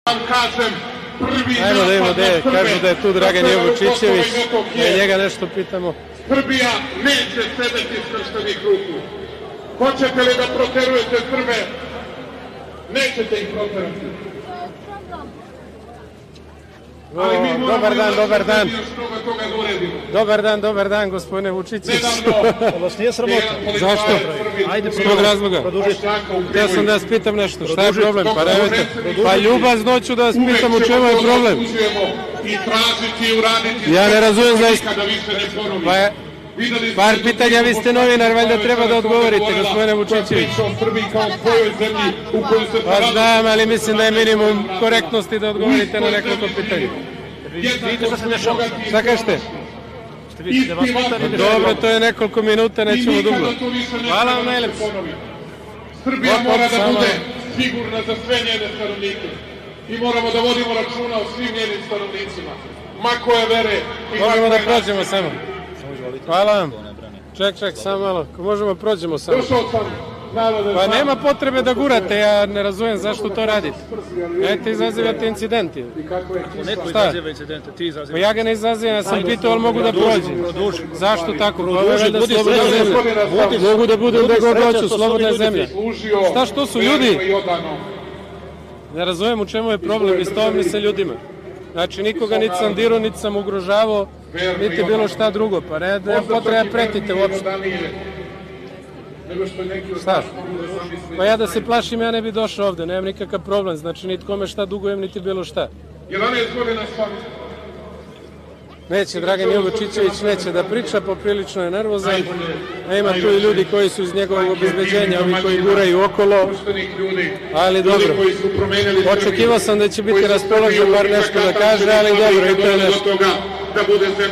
Ajmo da imamo gde, kažu da je tu Dragan Jovučićević, da njega nešto pitamo. Srbija neće sedeti skrštenih ruku. Hoćete li da proterujete Srbe? Nećete ih proterati. Dobar dan, gospodine Vučićević. Vas nije sramota? Zašto? Ajde, s kog razloga? Htio sam da vas pitam nešto, šta je problem? Pa ljubazno ću da vas pitam u čemu je problem. Ja ne razumijem zaista. Par pitanja, vi ste novinar, valjda treba da odgovorite, gospodine Vučićević. Pa znam, ali mislim da je minimum korektnosti da odgovorite na nekoliko pitanja. Vidite šta se dešava? Šta kažete? Dobro, to je nekoliko minuta, nećemo dugo. Hvala vam najlepše. Srbija mora da bude sigurna za sve njene stanovnike. I moramo da vodimo računa o svim njenim stanovnicima. Ma koje vere. Možemo da prođemo samo. Hvala vam. Ček, samo malo. Možemo prođemo samo. Pa nema potrebe da gurate, ja ne razumijem zašto to radite. Nemojte izazivati incidenti. Neko izaziva incidente, ti izazivaš. Pa ja ga ne izazivam, ja sam pitao, ali mogu da prođem. Zašto tako? Mogu da budem da god hoću, slobodna je zemlja. Šta, što su ljudi? Ne razumijem u čemu je problem, vi ste ovdje sa ljudima. Znači, nikoga niti sam dirao, niti sam ugrožavao, niti bilo šta drugo. Pa ne potreba pretite uopšte. Šta? Pa ja da se plašim, ja ne bi došao ovde, nemam nikakav problem. Znači, niti kome šta dugujem, niti bilo šta. 11 godina sam. Neće, Dragan Jovučićević neće da priča, poprilično je nervozan. A ima tu i ljudi koji su iz njegovog obezbeđenja, ovi koji guraju okolo. Ali dobro, očekivao sam da će biti raspoložen bar nešto da kaže, ali dobro, i to je nešto.